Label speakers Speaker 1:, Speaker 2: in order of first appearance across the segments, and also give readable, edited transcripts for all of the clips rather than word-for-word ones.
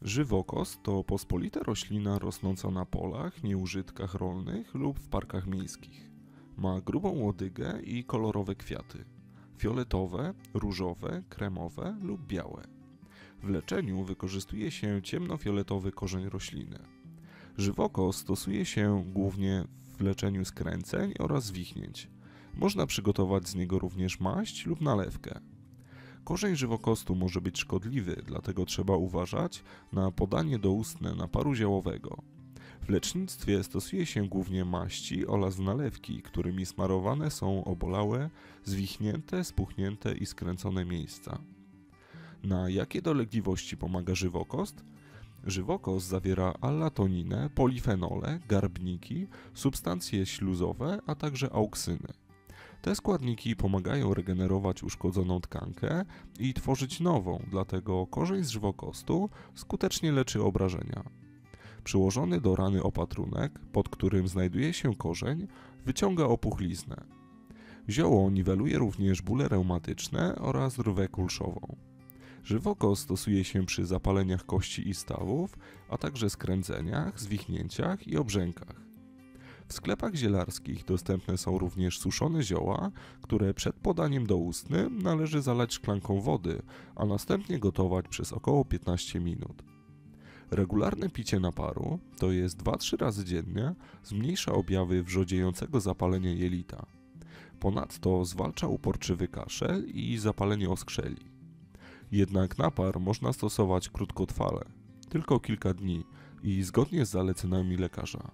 Speaker 1: Żywokos to pospolita roślina rosnąca na polach, nieużytkach rolnych lub w parkach miejskich. Ma grubą łodygę i kolorowe kwiaty. Fioletowe, różowe, kremowe lub białe. W leczeniu wykorzystuje się ciemnofioletowy korzeń rośliny. Żywokos stosuje się głównie w leczeniu skręceń oraz wichnięć. Można przygotować z niego również maść lub nalewkę. Korzeń żywokostu może być szkodliwy, dlatego trzeba uważać na podanie doustne naparu ziołowego. W lecznictwie stosuje się głównie maści oraz nalewki, którymi smarowane są obolałe, zwichnięte, spuchnięte i skręcone miejsca. Na jakie dolegliwości pomaga żywokost? Żywokos zawiera allatoninę, polifenole, garbniki, substancje śluzowe, a także auksyny. Te składniki pomagają regenerować uszkodzoną tkankę i tworzyć nową, dlatego korzeń z żywokostu skutecznie leczy obrażenia. Przyłożony do rany opatrunek, pod którym znajduje się korzeń, wyciąga opuchliznę. Zioło niweluje również bóle reumatyczne oraz rwę kulszową. Żywokos stosuje się przy zapaleniach kości i stawów, a także skręceniach, zwichnięciach i obrzękach. W sklepach zielarskich dostępne są również suszone zioła, które przed podaniem doustnym należy zalać szklanką wody, a następnie gotować przez około 15 minut. Regularne picie naparu, to jest 2-3 razy dziennie, zmniejsza objawy wrzodziejącego zapalenia jelita. Ponadto zwalcza uporczywy kaszel i zapalenie oskrzeli. Jednak napar można stosować krótkotrwale, tylko kilka dni i zgodnie z zaleceniami lekarza.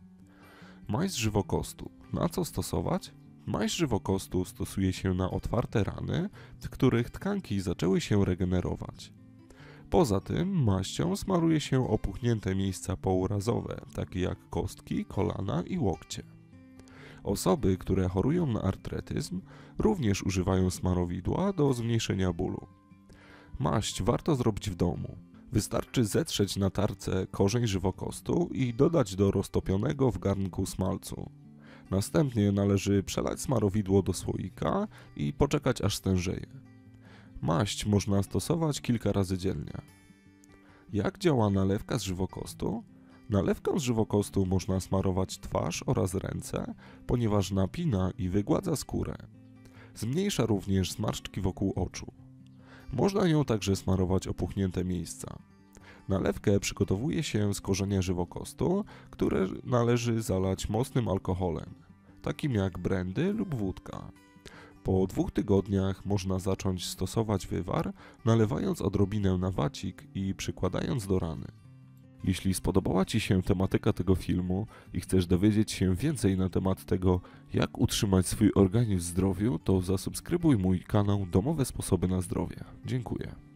Speaker 1: Maść żywokostu. Na co stosować? Maść żywokostu stosuje się na otwarte rany, w których tkanki zaczęły się regenerować. Poza tym maścią smaruje się opuchnięte miejsca pourazowe, takie jak kostki, kolana i łokcie. Osoby, które chorują na artretyzm, również używają smarowidła do zmniejszenia bólu. Maść warto zrobić w domu. Wystarczy zetrzeć na tarce korzeń żywokostu i dodać do roztopionego w garnku smalcu. Następnie należy przelać smarowidło do słoika i poczekać aż stężeje. Maść można stosować kilka razy dziennie. Jak działa nalewka z żywokostu? Nalewką z żywokostu można smarować twarz oraz ręce, ponieważ napina i wygładza skórę. Zmniejsza również zmarszczki wokół oczu. Można nią także smarować opuchnięte miejsca. Nalewkę przygotowuje się z korzenia żywokostu, które należy zalać mocnym alkoholem, takim jak brandy lub wódka. Po 2 tygodniach można zacząć stosować wywar, nalewając odrobinę na wacik i przykładając do rany. Jeśli spodobała Ci się tematyka tego filmu i chcesz dowiedzieć się więcej na temat tego, jak utrzymać swój organizm w zdrowiu, to zasubskrybuj mój kanał Domowe Sposoby na Zdrowie. Dziękuję.